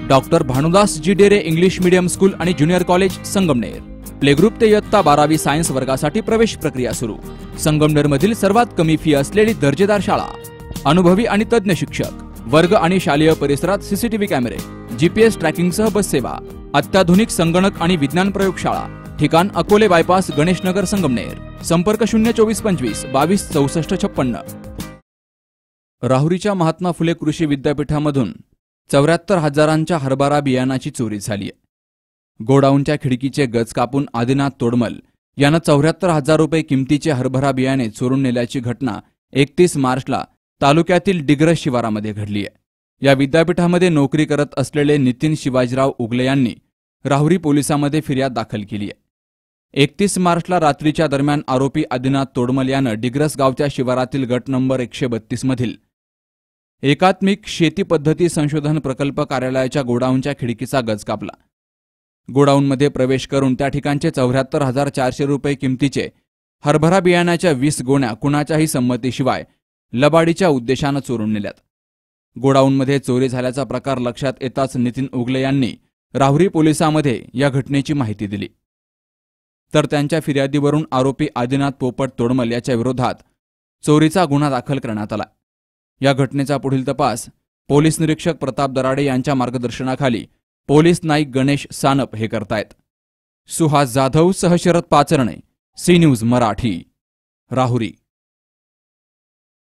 Doctor Bhanudas ji Dere English medium school आणि junior college Sangamner. Play group ते इयत्ता 12वी सायन्स वर्गासाठी प्रवेश प्रक्रिया सुरू। संगमनेर मधील सर्वात कमी फी असलेली दर्जेदार शाळा, अनुभवी आणि तज्ञ शिक्षक, वर्ग आणि शालेय परिसरात सीसीटीव्ही कॅमेरे, जीपीएस ट्रॅकिंगसह बस सेवा, अत्याधुनिक संगणक आणि विज्ञान प्रयोगशाळा। ठिकाण अकोले बायपास, गणेशनगर, संगमनेर। संपर्क 02425 22 64 56। राहुरीच्या महात्मा फुले कृषी विद्यापीठामधून 74,000च्या हरभरा बियाणाची चोरी झाली। गोडाऊनच्या खिडकीचे गज कापून आदिनाथ तोडमल यानं 74,000 रुपये किमतीचे हरभरा बियाणे चोरून नेल्याची घटना 31 मार्चला तालुक्यातील डिग्रस शिवारामध्ये घडली आहे। या विद्यापीठामध्ये नोकरी करत असलेले नितीन शिवाजीराव उगले यांनी राहुरी पोलिसांमध्ये फिर्याद दाखल केली आहे। 31 मार्चला रात्रीच्या दरम्यान आरोपी आदिनाथ तोडमल यानं डिग्रस गावच्या शिवारातील गट नंबर 132 मधील एकात्मिक शेती पद्धती संशोधन प्रकल्प कार्यालयाच्या गोडाऊनच्या खिडकीचा गज कापला। गोडाऊनमध्ये प्रवेश करून त्या ठिकाणचे 74,400 रुपये किमतीचे हरभरा बियाण्याच्या 20 गोण्या कुणाच्याही संमतीशिवाय लबाडीच्या उद्देशानं चोरून नेल्यात। गोडाऊनमध्ये चोरी झाल्याचा प्रकार लक्षात येताच नितीन उगले यांनी राहुरी पोलिसांमध्ये या घटनेची माहिती दिली, तर त्यांच्या फिर्यादीवरून आरोपी आदिनाथ पोपट तोडमल याच्या विरोधात चोरीचा गुन्हा दाखल करण्यात आला। या घटनेचा पुढील तपास पोलीस निरीक्षक प्रताप दराडे यांच्या मार्गदर्शनाखाली पोलीस नाईक गणेश सानप हे करतायत। सुहास जाधव सह शरद पाचरणे, सी न्यूज मराठी, राहुरी।